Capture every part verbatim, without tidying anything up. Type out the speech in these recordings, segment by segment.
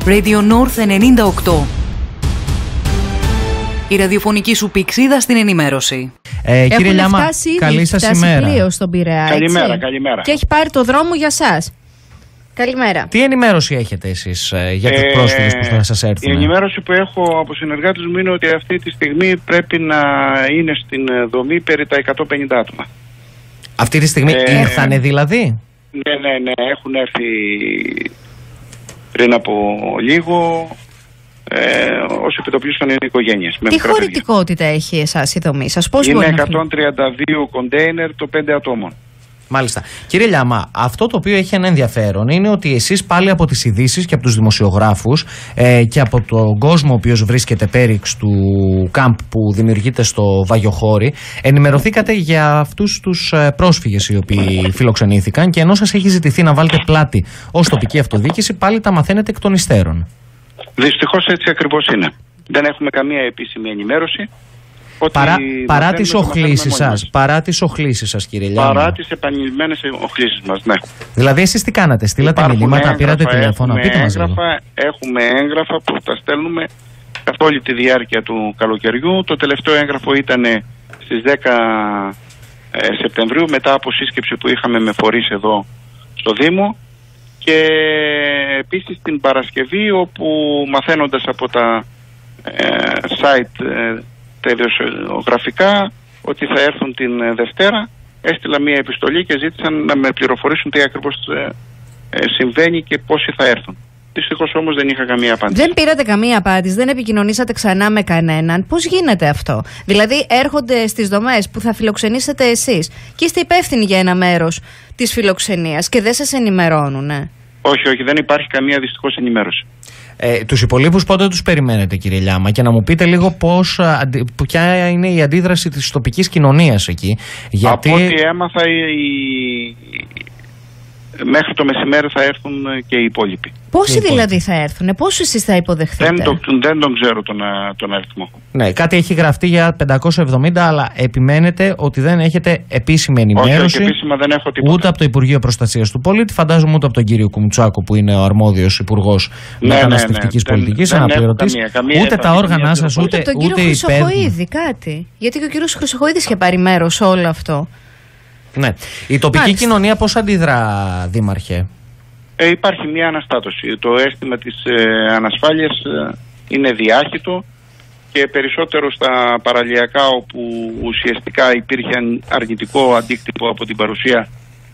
Radio North ενενήντα οκτώ. Η ραδιοφωνική σου πηξίδα στην ενημέρωση. Ε, κύριε Λιάμα, καλή σας ημέρα. Πλοίο στον Πειραιά, καλημέρα, καλημέρα. Και έχει πάρει το δρόμο για σας. Καλημέρα. Τι ενημέρωση έχετε εσείς ε, για τους ε, πρόσφυγες που θα σας έρθουν? Η ενημέρωση που έχω από συνεργάτες μου είναι ότι αυτή τη στιγμή πρέπει να είναι στην δομή περί τα εκατόν πενήντα άτομα. Αυτή τη στιγμή ε, ήρθανε δηλαδή? Ναι, ναι, ναι. Έχουν έρθει πριν από λίγο ε, ως επιτοπλίστων είναι οικογένειες. Τι χωρητικότητα έχει εσάς η δομή σας? Πώς είναι μπορεί να εκατόν τριάντα δύο κοντέινερ το πέντε ατόμων. Μάλιστα. Κύριε Λιάμα, αυτό το οποίο έχει ένα ενδιαφέρον είναι ότι εσείς πάλι από τις ειδήσεις και από τους δημοσιογράφους ε, και από τον κόσμο ο οποίος βρίσκεται πέριξ του κάμπ που δημιουργείται στο Βαγιοχώρι, ενημερωθήκατε για αυτούς τους πρόσφυγες οι οποίοι φιλοξενήθηκαν, και ενώ σας έχει ζητηθεί να βάλετε πλάτη ως τοπική αυτοδιοίκηση, πάλι τα μαθαίνετε εκ των υστέρων. Δυστυχώς έτσι ακριβώς είναι. Δεν έχουμε καμία επίσημη ενημέρωση. Παρά, παρά τις οχλήσεις σας, παρά τις οχλήσεις σας, κύριε Λιάμα. Παρά τις επανειλημμένες οχλήσεις μας, ναι. Δηλαδή εσείς τι κάνατε? Στείλατε μηνύματα, πήρατε τηλέφωνα? Πείτε μας λίγο. Έχουμε έγγραφα που τα στέλνουμε καθ' όλη τη διάρκεια του καλοκαιριού. Το τελευταίο έγγραφο ήταν στις δέκα Σεπτεμβρίου, μετά από σύσκεψη που είχαμε με φορείς εδώ στο Δήμο. Και επίσης την Παρασκευή, όπου μαθαίνοντας από τα ε, site ε, τελειωσιογραφικά ότι θα έρθουν την Δευτέρα, έστειλα μία επιστολή και ζήτησαν να με πληροφορήσουν τι ακριβώς ε, ε, συμβαίνει και πόσοι θα έρθουν. Δυστυχώς όμως δεν είχα καμία απάντηση. Δεν πήρατε καμία απάντηση, δεν επικοινωνήσατε ξανά με κανέναν. Πώς γίνεται αυτό? Δηλαδή έρχονται στις δομές που θα φιλοξενήσετε εσείς και είστε υπεύθυνοι για ένα μέρος της φιλοξενίας και δεν σας ενημερώνουν? Ε? Όχι, όχι, δεν υπάρχει καμία δυστυχώς ενημέρωση. Ε, τους υπολείπους πότε τους περιμένετε, κύριε Λιάμα, και να μου πείτε λίγο πώς, αντι, ποια είναι η αντίδραση της τοπικής κοινωνίας εκεί? Γιατί... Από ό,τι έμαθα, η... μέχρι το μεσημέρι θα έρθουν και οι υπόλοιποι. Πόσοι δηλαδή θα έρθουν, πόσους εσείς θα υποδεχθείτε? Δεν, το, δεν τον ξέρω τον, τον αριθμό. Ναι, κάτι έχει γραφτεί για πεντακόσια εβδομήντα, αλλά επιμένετε ότι δεν έχετε επίσημη ενημέρωση. Όχι, όχι, επίσημα δεν έχω τίποτα. Ούτε από το Υπουργείο Προστασίας του Πολίτη, φαντάζομαι ούτε από τον κύριο Κουμουτσάκο, που είναι ο αρμόδιος υπουργός ναι, μεταναστευτικής ναι, ναι. πολιτικής, αναπληρωτής. Ούτε τα όργανα σας, ούτε, ούτε από τον κύριο Χρυσοχοΐδη κάτι. Γιατί και ο κύριος Χρυσοχοΐδης είχε πάρει μέρος σε όλο αυτό. Ναι. Η τοπική Μάλιστα. κοινωνία πώς αντιδρά, Δήμαρχε? Ε, υπάρχει μια αναστάτωση. Το αίσθημα της ε, ανασφάλειας ε, είναι διάχυτο, και περισσότερο στα παραλιακά, όπου ουσιαστικά υπήρχε αρνητικό αντίκτυπο από την παρουσία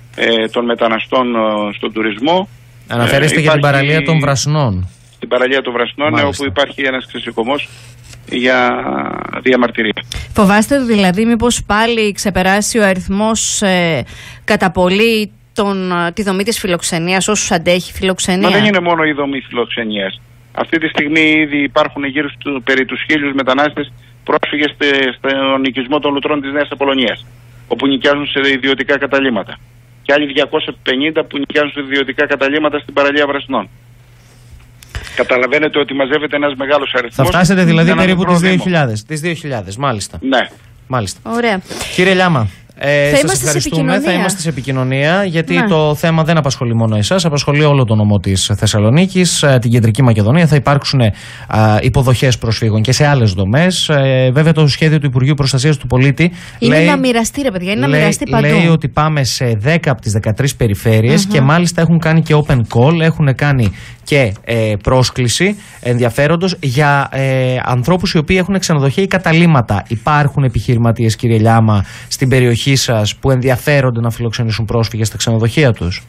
ε, των μεταναστών ε, στον τουρισμό. Αναφέρεστε ε, για την παραλία των Βρασνών. Την παραλία των Βρασνών, ε, όπου υπάρχει ένας ξεσηκωμός για διαμαρτυρία. Φοβάστε δηλαδή μήπως πάλι ξεπεράσει ο αριθμός ε, κατά πολύ τον, τη δομή της φιλοξενίας, όσους αντέχει φιλοξενία? Μα δεν είναι μόνο η δομή φιλοξενίας. Αυτή τη στιγμή ήδη υπάρχουν γύρω στου, περί τους χίλιους μετανάστες πρόσφυγες στον οικισμό των Λουτρών της Νέας Απολωνίας, όπου νοικιάζουν σε ιδιωτικά καταλύματα. Και άλλοι διακόσιοι πενήντα που νοικιάζουν σε ιδιωτικά καταλύματα στην παραλία Βρασνών. Καταλαβαίνετε ότι μαζεύεται ένας μεγάλος αριθμός. Θα φτάσετε δηλαδή περίπου τις δύο χιλιάδες. Τις δύο χιλιάδες, μάλιστα. Ναι. Μάλιστα. Ωραία. Κύριε Λιάμα, ε, θα σας είμαστε σε επικοινωνία. Θα είμαστε σε επικοινωνία, γιατί ναι. το θέμα δεν απασχολεί μόνο εσάς, απασχολεί όλο τον νομό της Θεσσαλονίκης, την Κεντρική Μακεδονία. Θα υπάρξουν α, υποδοχές προσφύγων και σε άλλες δομές. Ε, βέβαια, το σχέδιο του Υπουργείου Προστασίας του Πολίτη είναι λέει, να μοιραστεί, ρε παιδιά, είναι λέει, να μοιραστεί παντού. Λέει ότι πάμε σε δέκα από τις δεκατρείς περιφέρειες mm-hmm. και μάλιστα έχουν κάνει και open call, έχουν κάνει και ε, πρόσκληση ενδιαφέροντος για ε, ανθρώπους οι οποίοι έχουν ξενοδοχεία ή καταλύματα. Υπάρχουν επιχειρηματίες, κύριε Λιάμα, στην περιοχή σας που ενδιαφέρονται να φιλοξενήσουν πρόσφυγες στα ξενοδοχεία τους?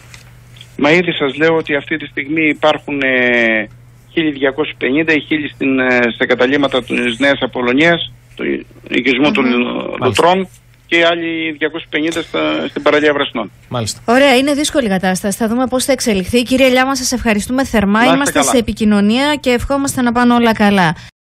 Μα ήδη σας λέω ότι αυτή τη στιγμή υπάρχουν ε, χίλια διακόσιοι πενήντα ή χίλιοι στην, ε, σε καταλύματα της Νέας Απολωνίας, του οικισμού mm-hmm. των Λουτρών, και άλλοι διακόσιοι πενήντα στα, στην παραλία Βρασνών. Μάλιστα. Ωραία, είναι δύσκολη κατάσταση. Θα δούμε πώς θα εξελιχθεί. Κύριε Λιάμα, σας ευχαριστούμε θερμά. Είμαστε Είμαστε καλά. σε επικοινωνία και ευχόμαστε να πάνε όλα καλά.